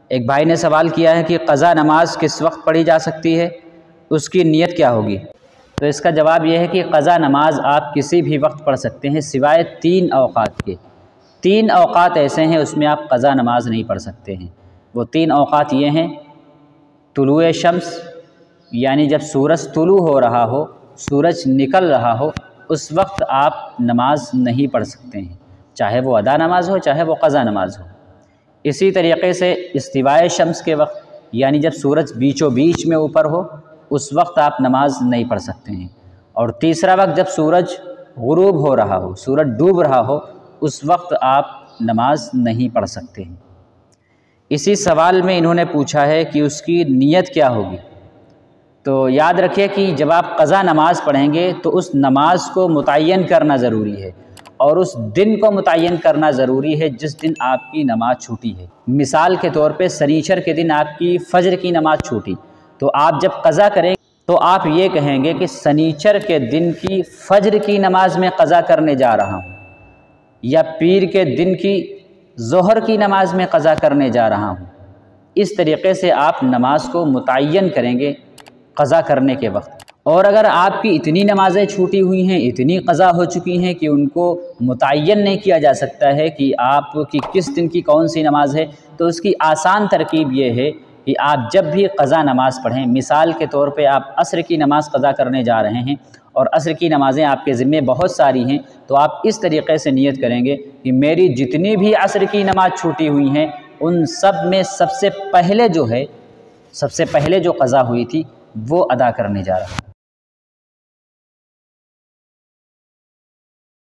ایک بھائی نے سوال کیا ہے کہ قضا نماز کس وقت پڑھی جا سکتی ہے، اس کی نیت کیا ہوگی؟ تو اس کا جواب یہ ہے کہ قضا نماز آپ کسی بھی وقت پڑھ سکتے ہیں سوائے 3 اوقات کے۔ 3 اوقات ایسے ہیں اس میں آپ قضا نماز نہیں پڑھ سکتے ہیں۔ وہ 3 اوقات یہ ہیں: طلوع شمس، یعنی جب سورج طلوع ہو رہا ہو، سورج نکل رہا ہو، اس وقت آپ نماز نہیں پڑھ سکتے ہیں، چاہے وہ ادا نماز ہو چاہے وہ قضا نماز ہو۔ اسی طریقے سے استواء شمس کے وقت، یعنی جب سورج بیچوں بیچ میں اوپر ہو، اس وقت آپ نماز نہیں پڑھ سکتے ہیں۔ اور تیسرا وقت جب سورج غروب ہو رہا ہو، سورج ڈوب رہا ہو، اس وقت آپ نماز نہیں پڑھ سکتے ہیں۔ اسی سوال میں انہوں نے پوچھا ہے کہ اس کی نیت کیا ہوگی۔ تو یاد رکھیے کہ جب آپ قضا نماز پڑھیں گے تو اس نماز کو متعین کرنا ضروری ہے، اور اس دن کو متعین کرنا ضروری ہے جس دن آپ کی نماز چھوٹی ہے۔ مثال کے طور پہ سنیچر کے دن آپ کی فجر کی نماز چھوٹی، تو آپ جب قضا کریں تو آپ یہ کہیں گے کہ سنیچر کے دن کی فجر کی نماز میں قضا کرنے جا رہا ہوں، یا پیر کے دن کی ظہر کی نماز میں قضا کرنے جا رہا ہوں۔ اس طریقے سے آپ نماز کو متعین کریں گے قضا کرنے کے وقت۔ اور اگر آپ کی اتنی نمازیں چھوٹی ہوئی ہیں، اتنی قضا ہو چکی ہیں کہ ان کو متعین نہیں کیا جا سکتا ہے کہ آپ کی کس دن کی کون سی نماز ہے، تو اس کی آسان ترکیب یہ ہے کہ آپ جب بھی قضا نماز پڑھیں، مثال کے طور پہ آپ عصر کی نماز قضا کرنے جا رہے ہیں اور عصر کی نمازیں آپ کے ذمے بہت ساری ہیں، تو آپ اس طریقے سے نیت کریں گے کہ میری جتنی بھی عصر کی نماز چھوٹی ہوئی ہیں ان سب میں سب سے پہلے جو قضا ہوئی تھی وہ ادا کرنے جا رہا ہوں۔